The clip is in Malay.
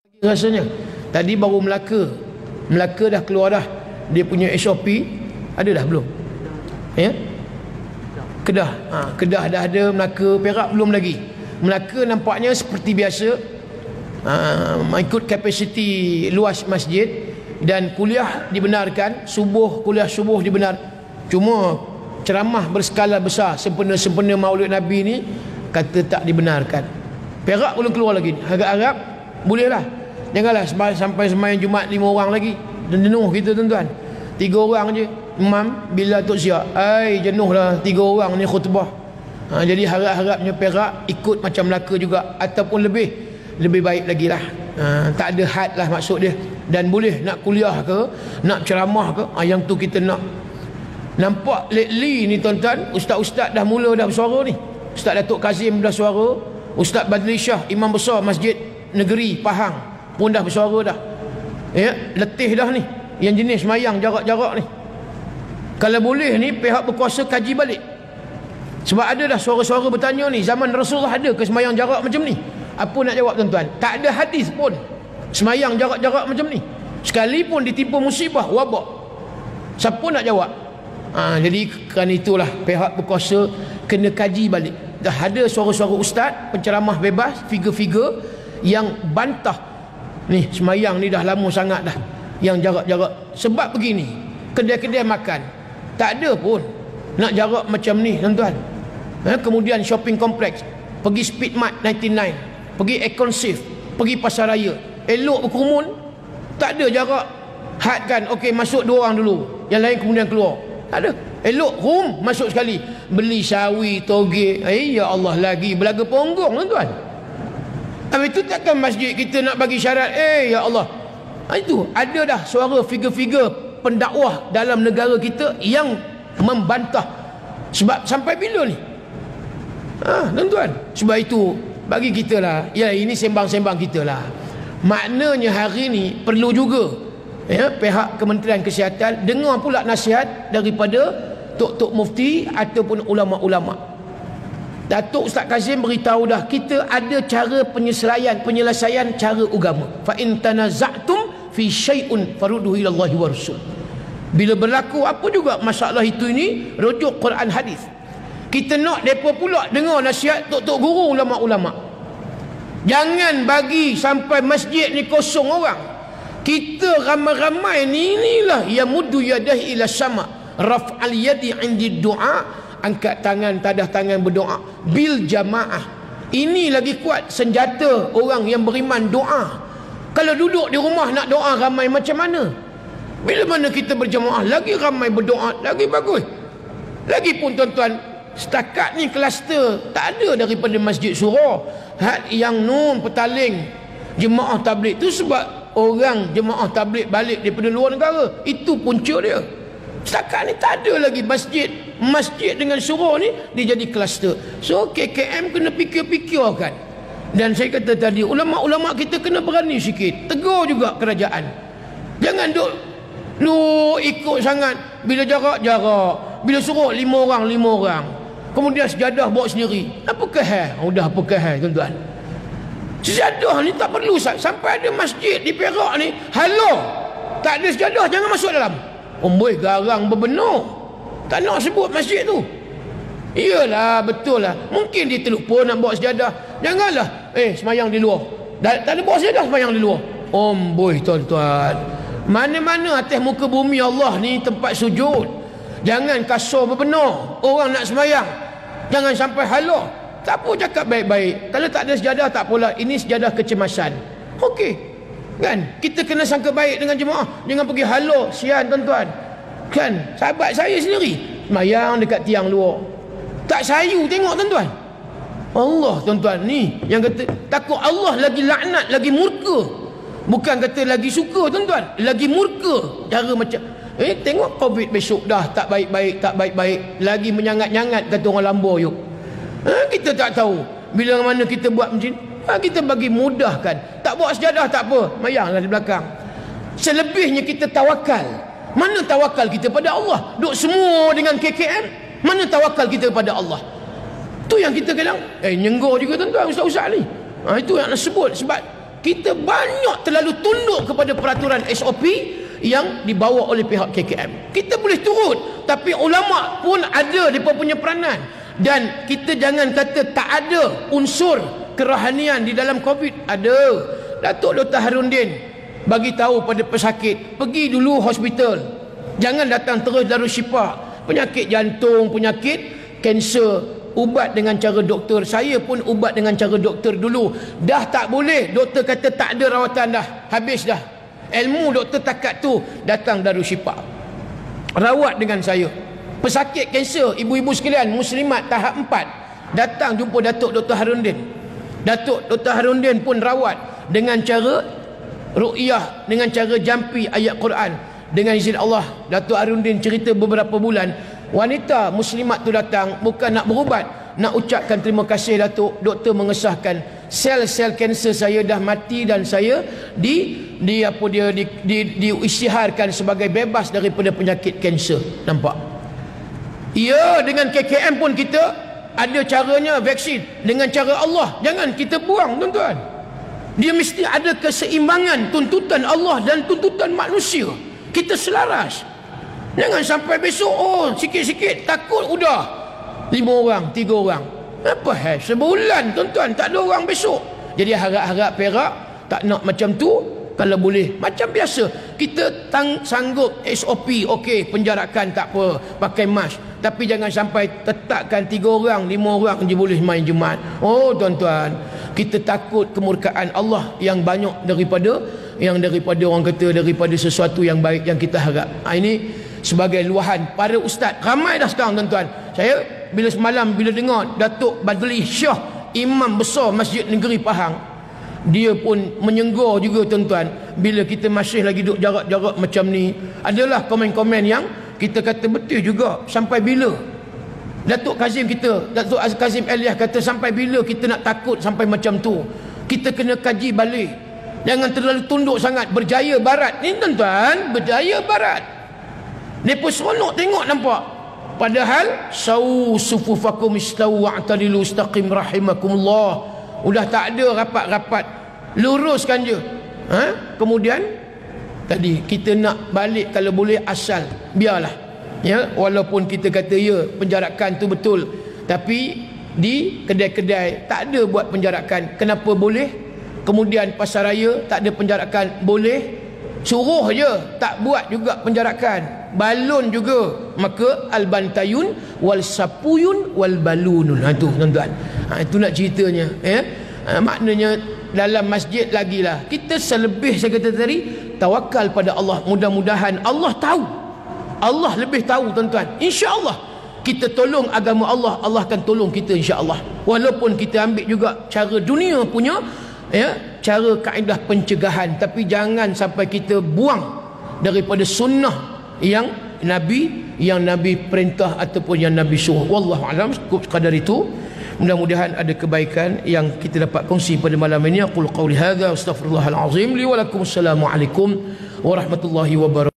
Rasanya tadi baru Melaka dah keluar dah dia punya SOP. Ada dah belum? Ya? Kedah Kedah dah ada. Melaka, Perak belum lagi. Melaka nampaknya seperti biasa, mengikut kapasiti luas masjid, dan kuliah dibenarkan, kuliah subuh dibenar. Cuma ceramah berskala besar sempena-sempena Maulid Nabi ni kata tak dibenarkan. Perak belum keluar lagi. Harap-harap bolehlah. Janganlah sampai sembahyang Jumat 5 orang lagi. Jenuh kita tuan-tuan. 3 orang je imam bila tok siap. Jenuh lah 3 orang ni khutbah. Jadi harap-harapnya Perak ikut macam Melaka juga, ataupun lebih baik lagi lah. Tak ada had lah maksud dia. Dan boleh nak kuliah ke, nak ceramah ke, yang tu kita nak. Nampak lately ni tuan-tuan, ustaz-ustaz dah mula dah bersuara ni. Ustaz Datuk Kazim dah suara, Ustaz Badli Shah, imam besar Masjid Negeri Pahang pun dah bersuara dah. Ya, letih dah ni yang jenis semayang jarak-jarak ni. Kalau boleh ni pihak berkuasa kaji balik. Sebab ada dah suara-suara bertanya ni, zaman Rasulullah ada ke semayang jarak macam ni? Apa nak jawab tuan-tuan? Tak ada hadis pun semayang jarak-jarak macam ni. Sekalipun ditimpa musibah wabak, siapa nak jawab? Jadi kerana itulah pihak berkuasa kena kaji balik. Dah ada suara-suara ustaz penceramah bebas, figure-figure yang bantah ni semayang ni dah lama sangat dah yang jarak-jarak. Sebab begini, kedai-kedai makan tak ada pun nak jarak macam ni tuan-tuan. Kemudian shopping kompleks, pergi Speedmart 99, pergi Econsave, pergi pasar raya, elok berkerumun, tak ada jarak had kan. Okey, masuk 2 orang dulu, yang lain kemudian keluar. Tak ada, elok room masuk sekali. Beli sawi, toge, ya Allah, lagi belaga ponggong tuan-tuan. Habis itu takkan masjid kita nak bagi syarat, ya Allah. Itu ada dah suara figure-figure pendakwah dalam negara kita yang membantah. Sebab sampai bila ni? Tuan-tuan, sebab itu bagi kita lah, ya ini sembang-sembang kita lah. Maknanya hari ni perlu juga pihak Kementerian Kesihatan dengar pula nasihat daripada Tok-Tok Mufti ataupun ulama-ulama. Datuk Ustaz Kazim beritahu dah, kita ada cara penyelesaian cara agama. Fa in tanaza'tum fi syai'un farudduhu ila Allah wa Rasul. Bila berlaku apa juga masalah itu ini, rujuk Quran hadis. Kita nak depa pula dengar nasihat tok-tok guru ulama-ulama. Jangan bagi sampai masjid ni kosong orang. Kita ramai-ramai ni, inilah yang muddu yadahi ila sama, raf'al yadi 'indi du'a, angkat tangan, tadah tangan berdoa bil jamaah. Ini lagi kuat senjata orang yang beriman, doa. Kalau duduk di rumah nak doa ramai macam mana? Bila mana kita berjamaah lagi ramai berdoa, lagi bagus. Lagipun tuan-tuan, setakat ni kluster tak ada daripada Masjid Surau. Had yang petaling jemaah tabligh tu sebab orang jemaah tabligh balik daripada luar negara. Itu punca dia. Setakat ni tak ada lagi masjid dengan surau ni dia jadi kluster. So KKM kena fikir-fikirkan. Dan saya kata tadi, ulama-ulama kita kena berani sikit, tegur juga kerajaan. Jangan duk ikut sangat. Bila jarak, bila suruh 5 orang, kemudian sejadah bawa sendiri. Apakah hal? Apakah hal tuan-tuan? Sejadah ni tak perlu. Sampai ada masjid di Perak ni, halau tak ada sejadah, jangan masuk dalam. Boy, garang berbenar. Tak nak sebut masjid tu. Iyalah, betul lah. Mungkin dia terlupa nak bawa sejadah. Janganlah semayang di luar. Tak ada bawa sejadah, semayang di luar. Boy tuan-tuan, mana-mana atas muka bumi Allah ni tempat sujud. Jangan kasar berbenar. Orang nak semayang, jangan sampai halau. Tak apa, cakap baik-baik. Kalau tak ada sejadah tak apalah, ini sejadah kecemasan. Okey kan, kita kena sangka baik dengan jemaah. Jangan pergi halau, sian tuan-tuan. Kan, sahabat saya sendiri semayang dekat tiang luar, tak sayu tengok tuan-tuan. Allah tuan-tuan, ni yang kata takut Allah lagi laknat, lagi murka. Bukan kata lagi suka tuan-tuan, lagi murka. Cara macam tengok COVID besok dah tak baik-baik, lagi menyangat-nyangat kata orang Lambor yuk. Kita tak tahu bila mana kita buat macam ni. Kita bagi mudahkan. Tak bawa sejadah tak apa, mayanglah di belakang. Selebihnya kita tawakal. Mana tawakal kita pada Allah? Duk semua dengan KKM, mana tawakal kita pada Allah? Tu yang kita kadang nyenggur juga tuan-tuan ustaz-ustaz ni. Itu yang nak sebut. Sebab kita banyak terlalu tunduk kepada peraturan SOP yang dibawa oleh pihak KKM. Kita boleh turut, tapi ulama pun ada mereka punya peranan. Dan kita jangan kata tak ada unsur kerohanian di dalam COVID. Ada. Datuk Dr. Harudin bagi tahu pada pesakit, pergi dulu hospital, jangan datang terus Darusshifa. Penyakit jantung, penyakit kanser, ubat dengan cara doktor. Saya pun ubat dengan cara doktor dulu. Dah tak boleh, doktor kata tak ada rawatan dah, habis dah ilmu doktor takat tu, datang Darusshifa, rawat dengan saya. Pesakit kanser, ibu-ibu sekalian, muslimat tahap 4, datang jumpa Datuk Dr. Harudin. Datuk Dr. Harudin pun rawat dengan cara ruqyah, dengan cara jampi ayat Quran. Dengan izin Allah, Datuk Harudin cerita beberapa bulan, wanita muslimat tu datang bukan nak berubat, nak ucapkan terima kasih Datuk, doktor mengesahkan sel-sel kanser saya dah mati dan saya diisytiharkan sebagai bebas daripada penyakit kanser. Nampak? Ya, dengan KKM pun kita ada caranya vaksin dengan cara Allah. Jangan kita buang, tuan-tuan. Dia mesti ada keseimbangan tuntutan Allah dan tuntutan manusia. Kita selaras. Jangan sampai besok sikit-sikit takut udah 5 orang, 3 orang. Apa sebulan tuan-tuan tak ada orang besok. Jadi harap-harap Perak tak nak macam tu. Kalau boleh macam biasa kita sanggup SOP, okey, penjarakan tak apa, pakai mask, tapi jangan sampai tetapkan 3 orang, 5 orang je boleh main Jumaat. Oh tuan-tuan, kita takut kemurkaan Allah yang banyak daripada orang kata daripada sesuatu yang baik yang kita harap. Ini sebagai luahan para ustaz. Ramai dah sekarang tuan-tuan. Saya bila semalam bila dengar Datuk Badli Shah, imam besar Masjid Negeri Pahang, dia pun menyenggur juga tuan-tuan. Bila kita masih lagi duduk jarak-jarak macam ni, adalah komen-komen yang kita kata betul juga. Sampai bila Datuk Kazim Elias kata, sampai bila kita nak takut sampai macam tu? Kita kena kaji balik. Jangan terlalu tunduk sangat. Berjaya Barat ni tuan-tuan, Berjaya Barat, mereka seronok tengok, nampak. Padahal sawu sufufakum istawu wa'tadilu istaqim rahimakumullah. Udah tak ada rapat-rapat, luruskan je. Kemudian tadi kita nak balik kalau boleh asal, biarlah. Ya, walaupun kita kata ya penjarakan tu betul, tapi di kedai-kedai tak ada buat penjarakan. Kenapa boleh? Kemudian pasaraya tak ada penjarakan, boleh. Suruh je, tak buat juga penjarakan. Balun juga, maka al-bantayun wal sapuyun wal balunun. Tu tuan-tuan, itu nak ceritanya. Maknanya dalam masjid lagilah kita selebih, saya kata tadi, tawakal pada Allah. Mudah-mudahan Allah tahu, Allah lebih tahu tuan-tuan. InsyaAllah kita tolong agama Allah, Allah akan tolong kita insya-Allah. Walaupun kita ambil juga cara dunia punya cara kaedah pencegahan, tapi jangan sampai kita buang daripada sunnah yang Nabi perintah ataupun yang Nabi suruh. Wallahu alam. Cukup sekadar itu. Mudah-mudahan ada kebaikan yang kita dapat kongsi pada malam ini. Aqul qawli hadza astaghfirullahal azim li wa lakum. Assalamualaikum warahmatullahi wabarakatuh.